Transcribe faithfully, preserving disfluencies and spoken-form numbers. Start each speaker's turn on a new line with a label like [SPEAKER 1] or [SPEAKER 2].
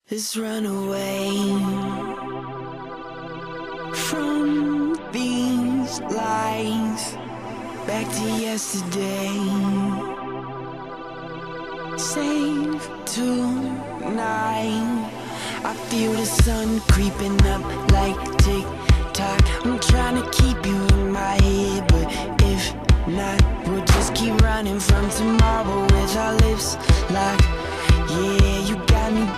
[SPEAKER 1] Let's run away from these lies, back to yesterday. Save tonight. I feel the sun creeping up like tick-tock. I'm trying to keep you in my head, but if not, we'll just keep running from tomorrow with our lips locked. Yeah, you got me